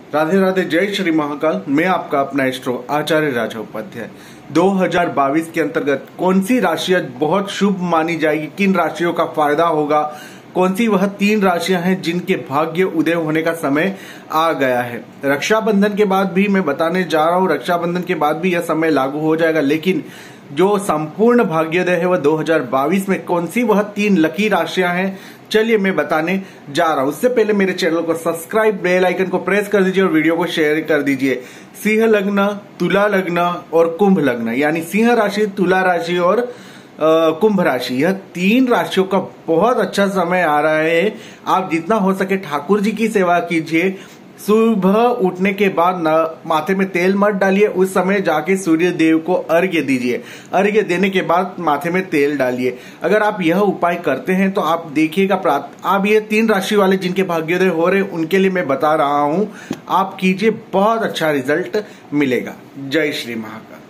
राधे राधे, जय श्री महाकाल। मैं आपका अपना एस्ट्रो आचार्य राजा उपाध्याय। 2022 के अंतर्गत कौन सी राशियां बहुत शुभ मानी जाएगी, किन राशियों का फायदा होगा, कौन सी वह 3 राशियां हैं जिनके भाग्य उदय होने का समय आ गया है। रक्षाबंधन के बाद भी मैं बताने जा रहा हूं, रक्षाबंधन के बाद भी यह समय लागू हो जाएगा, लेकिन जो संपूर्ण भाग्योदय है वह 2022 में कौन सी वह 3 लकी राशियां हैं, चलिए मैं बताने जा रहा हूं। उससे पहले मेरे चैनल को सब्सक्राइब, बेल आइकन को प्रेस कर दीजिए और वीडियो को शेयर कर दीजिए। सिंह लग्न, तुला लग्न और कुंभ लग्न, यानी सिंह राशि, तुला राशि और कुंभ राशि, यह 3 राशियों का बहुत अच्छा समय आ रहा है। आप जितना हो सके ठाकुर जी की सेवा कीजिए। सुबह उठने के बाद माथे में तेल मत डालिए, उस समय जाके सूर्य देव को अर्घ्य दीजिए। अर्घ्य देने के बाद माथे में तेल डालिए। अगर आप यह उपाय करते हैं तो आप देखिएगा, आप ये 3 राशि वाले जिनके भाग्योदय हो रहे हैं उनके लिए मैं बता रहा हूं, आप कीजिए, बहुत अच्छा रिजल्ट मिलेगा। जय श्री महाकाल।